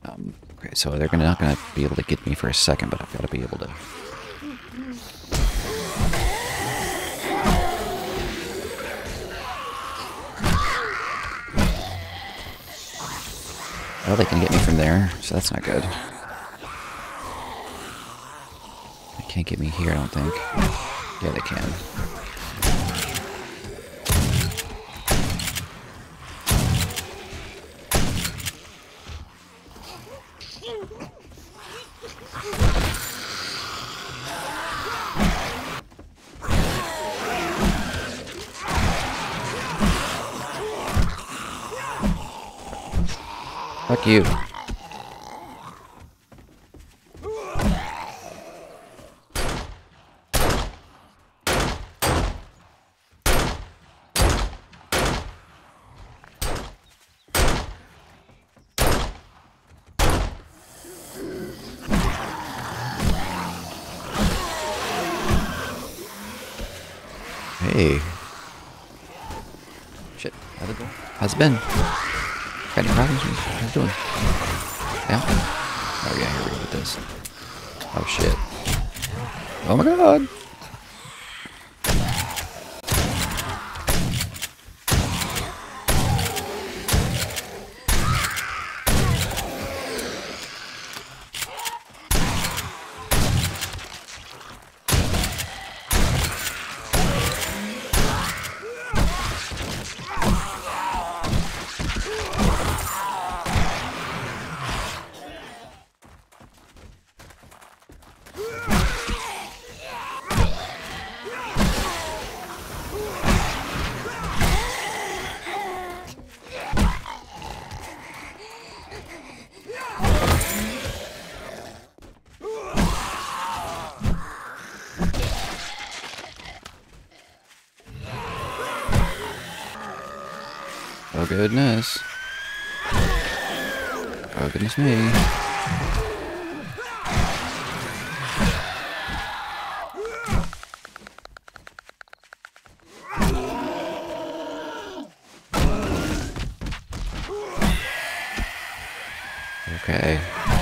Okay, so they're not gonna be able to get me for a second, but I've got to be able to. Oh, they can get me from there, so that's not good. They can't get me here, I don't think. Yeah, they can. Fuck you. Hey. Shit, how's it going? How's it been? Got any problems? How's it doing? Yeah? Oh yeah, here we go with this. Oh shit. Oh my god! Oh goodness. Oh goodness me. Okay.